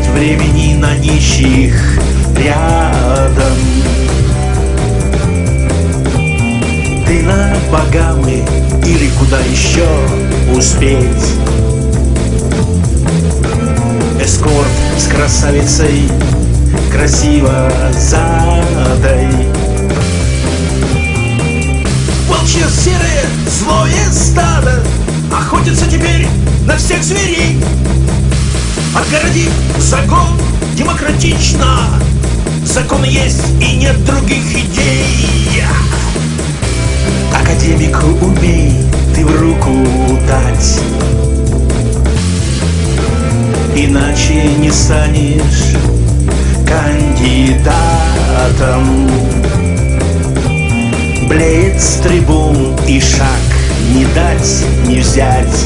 времени на нищих рядом. Ты на Багамы или куда еще успеть? Эскорт с красавицей красиво задай. Волчье серое злое стадо охотится теперь на всех зверей. Отгороди загон демократично, закон есть и нет других идей. Академику умей ты в руку дать, иначе не станешь кандидатом. Блеет с трибун и шаг не дать, не взять.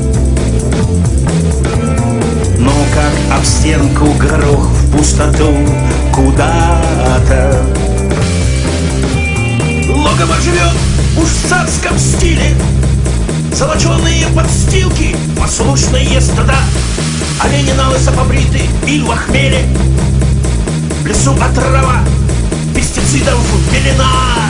Но как об стенку горох в пустоту куда-то. Логово живет уж в царском стиле, золоченые подстилки, послушные стада, олени на лысо побриты и в хмеле. В лесу отрава, пестицидов белена.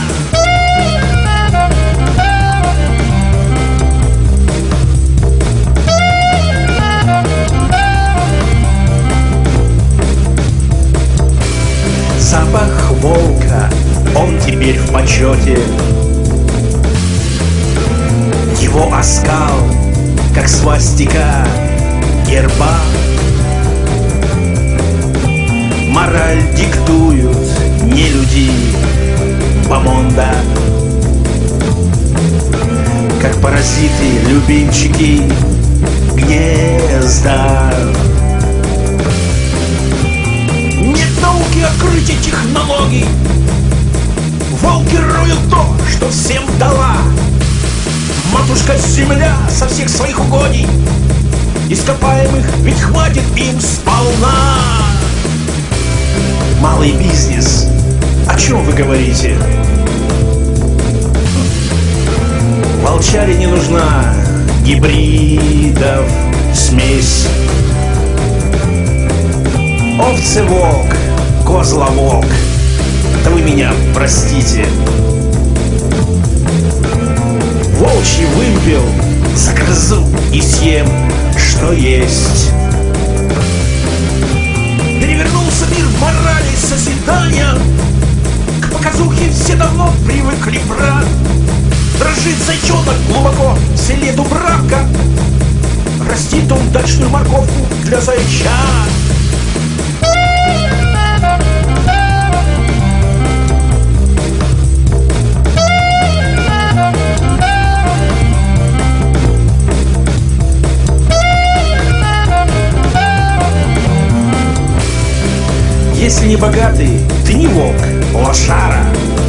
Запах волка, он теперь в почете. Его оскал, как свастика герба. Мораль диктуют не люди бомонда, как паразиты, любимчики гнезда. Нет науки открытия технологий. Волки роют то, что всем дала матушка земля со всех своих угодий. Ископаемых ведь хватит им сполна. Малый бизнес, о чем вы говорите? Волчаре не нужна, гибридов смесь. Овцы-волк, козла-волк, да вы меня простите. Волчий вымпел загрызу и съем, что есть. Перевернулся мир морали созидания. К показухе все давно привыкли, брат. Дрожит зайчонок глубоко в селе Дубравка. Растит он дачную морковку для зайча. Если не богатый, ты не волк, лошара.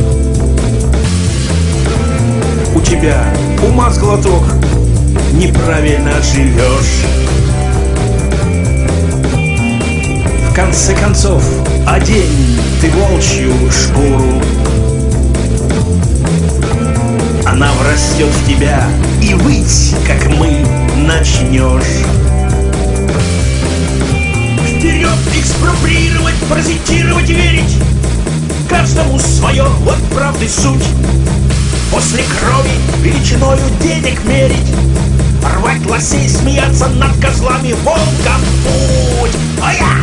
У тебя ума с глоток, неправильно живешь. В конце концов, одень ты волчью шкуру. Она врастет в тебя, и выть, как мы, начнешь. Вперед экспроприировать, паразитировать, верить. Каждому свое, вот правды суть. После крови величиною денег мерить. Рвать лосей, смеяться над козлами, волком путь. Ой-я!